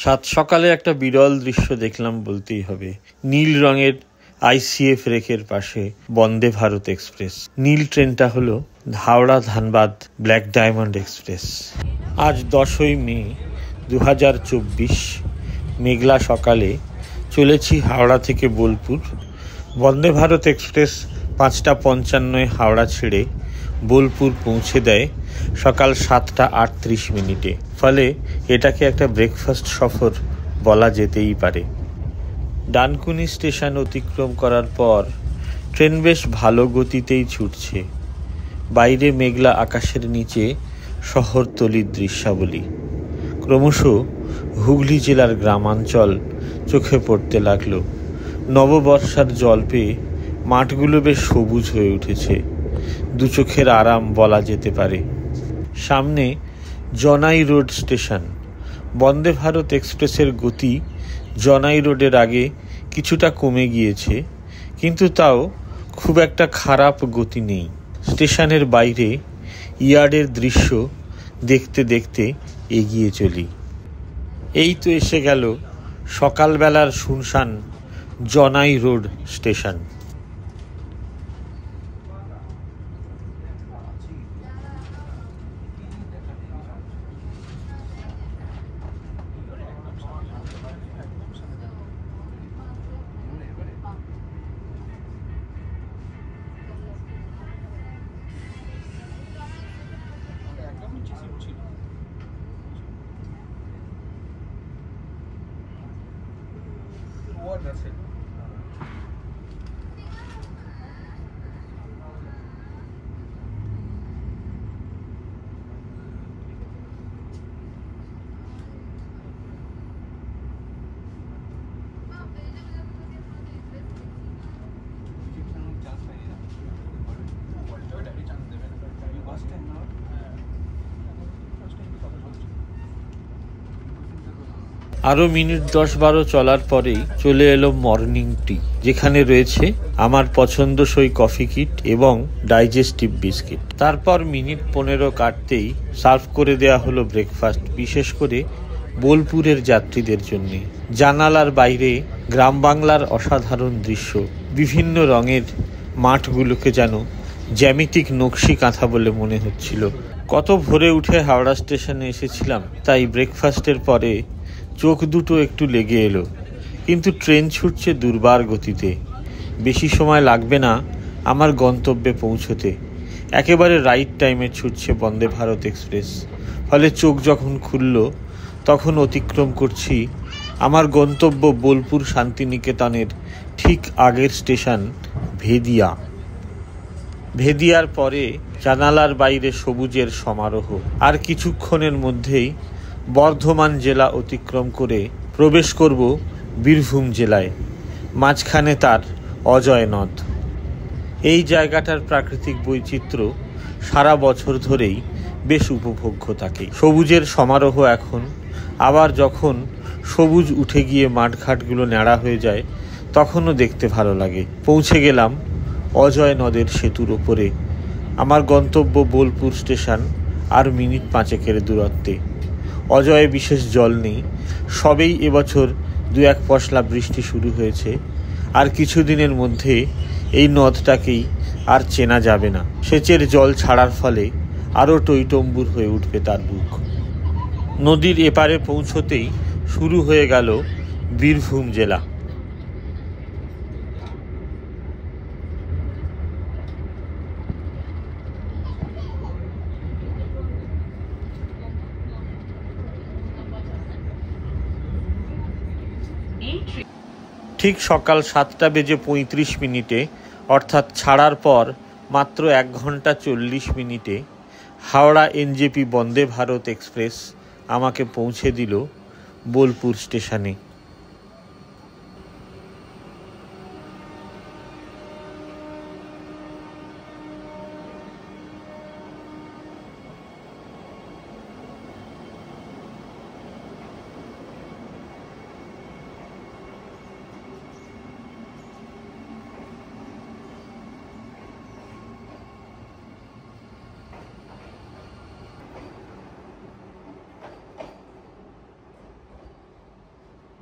সাত সকালে একটা বিরল দৃশ্য দেখলাম বলতেই হবে। নীল রঙের আইসিএফ রেকের পাশে বন্দে ভারত এক্সপ্রেস। নীল ট্রেনটা হলো Howrah Dhanbad black diamond express. আজ 10ই মে 2024, মেঘলা সকালে চলেছি হাওড়া থেকে বোলপুর। বন্দে ভারত এক্সপ্রেস 5:55 হাওড়া ছেড়ে বোলপুর পৌঁছে দেয় সকাল 7:38। ফলে এটাকে একটা ব্রেকফাস্ট সফর বলা যেতেই পারে। ডানকুনি স্টেশন অতিক্রম করার পর ট্রেন বেশ ভালো গতিতেই ছুটছে। বাইরে মেঘলা আকাশের নিচে শহরতলির দৃশ্যাবলী। ক্রমশ হুগলি জেলার গ্রামাঞ্চল চোখে পড়তে লাগলো। নববর্ষার জল পেয়ে মাঠগুলো বেশ সবুজ হয়ে উঠেছে। দু চোখের আরাম বলা যেতে পারে। সামনে জনাই রোড স্টেশন। বন্দে ভারত এক্সপ্রেসের গতি জনাই রোডের আগে কিছুটা কমে গিয়েছে, কিন্তু তাও খুব একটা খারাপ গতি নেই। স্টেশনের বাইরে ইয়ার্ডের দৃশ্য দেখতে দেখতে এগিয়ে চলি। এই তো এসে গেল সকালবেলার শুনশান জনাই রোড স্টেশন। আরও মিনিট 10-12 চলার পরেই চলে এলো মর্নিং টি, যেখানে রয়েছে আমার পছন্দসই কফি কিট এবং ডাইজেস্টিভ বিস্কিট। তারপর মিনিট 15 কাটতেই সার্ভ করে দেয়া হলো ব্রেকফাস্ট, বিশেষ করে বোলপুরের যাত্রীদের জন্য। জানালার বাইরে গ্রাম বাংলার অসাধারণ দৃশ্য। বিভিন্ন রঙের মাঠগুলোকে যেন জ্যামিতিক নকশি কাঁথা বলে মনে হচ্ছিল। কত ভোরে উঠে হাওড়া স্টেশনে এসেছিলাম, তাই ব্রেকফাস্টের পরে চোখ দুটো একটু লেগে এলো। কিন্তু ট্রেন ছুটছে দুর্বার গতিতে। বেশি সময় লাগবে না আমার গন্তব্যে পৌঁছতে। একেবারে রাইট টাইমে ছুটছে বন্দে ভারত এক্সপ্রেস। ফলে চোখ যখন খুলল তখন অতিক্রম করছি আমার গন্তব্য বোলপুর শান্তিনিকেতনের ঠিক আগের স্টেশন ভেদিয়া। ভেদিয়ার পরে জানালার বাইরে সবুজের সমারোহ। আর কিছুক্ষণের মধ্যেই বর্ধমান জেলা অতিক্রম করে প্রবেশ করব বীরভূম জেলায়। মাঝখানে তার অজয় নদ। এই জায়গাটার প্রাকৃতিক বৈচিত্র্য সারা বছর ধরেই বেশ উপভোগ্য থাকে। সবুজের সমারোহ এখন। আবার যখন সবুজ উঠে গিয়ে মাঠঘাটগুলো ন্যাড়া হয়ে যায় তখনও দেখতে ভালো লাগে। পৌঁছে গেলাম অজয় নদের সেতুর ওপরে। আমার গন্তব্য বোলপুর স্টেশন আর মিনিট 5 দূরত্বে। অজয়ে বিশেষ জল নেই। সবেই এবছর 2-1 পশলা বৃষ্টি শুরু হয়েছে। আর কিছুদিনের মধ্যে এই নদটাকেই আর চেনা যাবে না। সেচের জল ছাড়ার ফলে আরও টইটম্বুর হয়ে উঠবে তার বুক। নদীর এপারে পৌঁছতেই শুরু হয়ে গেল বীরভূম জেলা। ঠিক সকাল 7:35, অর্থাৎ ছাড়ার পর মাত্র 1 ঘন্টা 40 মিনিটে হাওড়া এনজেপি বন্দে ভারত এক্সপ্রেস আমাকে পৌঁছে দিল বোলপুর স্টেশনে।